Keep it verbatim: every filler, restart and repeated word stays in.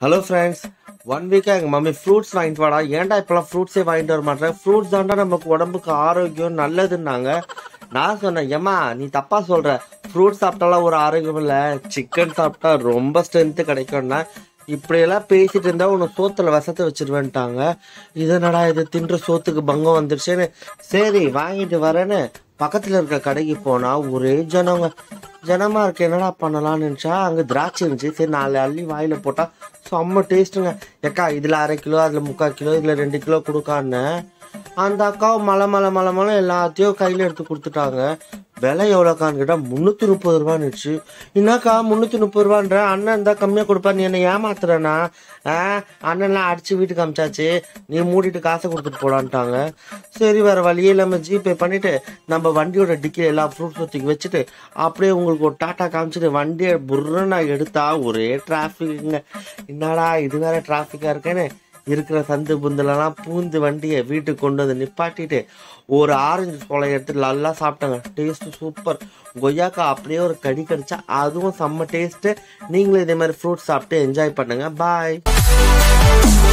Hello friends, one week எங்க mummy fruits வாங்கிட்டு வாடா. ஏன்டா இப்பெல்லாம் ஃப்ரூட்ஸே வாங்கிட்டு வர மாட்டேன், ஃப்ரூட்ஸ் தான்டா நமக்கு உடம்புக்கு ஆரோக்கியம் நல்லதுன்னாங்க. நான் சொன்னேன், ஏமா நீ தப்பா சொல்ற, ஃப்ரூட்ஸ் சாப்பிட்டாலாம் ஒரு ஆரோக்கியம் இல்லை, சிக்கன் சாப்பிட்டா ரொம்ப ஸ்ட்ரென்த்து கிடைக்கும்னா இப்படியெல்லாம் பேசிட்டு இருந்தா உனக்கு சோத்துல விஷத்தை வச்சிருவேன்ட்டாங்க. இதனடா இது தின்ற சோத்துக்கு பங்கம் வந்துருச்சுன்னு சரி வாங்கிட்டு வரேன்னு பக்கத்துல இருக்க கடைக்கு போனா ஒரே ஜனங்க ஜனமா இருக்கு. என்னடா பண்ணலாம்னு நினைச்சா அங்க திராட்சை இருந்துச்சு. சரி நாலு அள்ளி வாயில போட்டா செம்ம டேஸ்ட்டுங்க. ஏக்கா இதுல அரை கிலோ அதுல முக்கால் கிலோ இதுல ரெண்டு கிலோ கொடுக்கான்னு அந்த அக்காவும் மலை மலை மலை மலை எல்லாத்தையும் கையில எடுத்து கொடுத்துட்டாங்க. விலை எவ்வளோக்கான்னு கேட்டா முன்னூத்தி முப்பது ரூபான்னுச்சு. என்னக்கா முன்னூத்தி முப்பது ரூபான்ற, அண்ணன் இருந்தா கம்மியா கொடுப்பா, நீ என்ன ஏமாத்துறனா? ஆஹ் அண்ணன்லாம் அடிச்சு வீட்டுக்கு அமிச்சாச்சு, நீ மூடிட்டு காசை கொடுத்துட்டு போடான்ட்டாங்க. சரி வேற வழியே இல்லாம ஜிபே பண்ணிட்டு நம்ம வண்டியோட டிக்கில எல்லா ஃப்ரூட்ஸ் தூக்கி வச்சுட்டு அப்படியே உங்களுக்கு ஒரு டாட்டா காமிச்சிட்டு வண்டியை புர்றன்னு எடுத்தா ஒரே டிராஃபிக்குங்க. என்னடா இது வேற டிராஃபிக்கா இருக்கேன்னு இருக்கிற சந்து புந்தலெல்லாம் பூந்து வண்டியை வீட்டுக்கு கொண்டு வந்து நிப்பாட்டிட்டு ஒரு ஆரஞ்சு சோளை எடுத்து நல்லா சாப்பிட்டாங்க. Taste super. கொய்யாக்கா அப்படியே ஒரு கடி கடிச்சா அதுவும் செம்ம டேஸ்ட். நீங்களும் இதே மாதிரி ஃப்ரூட்ஸ் சாப்பிட்டு என்ஜாய் பண்ணுங்க. பாய்.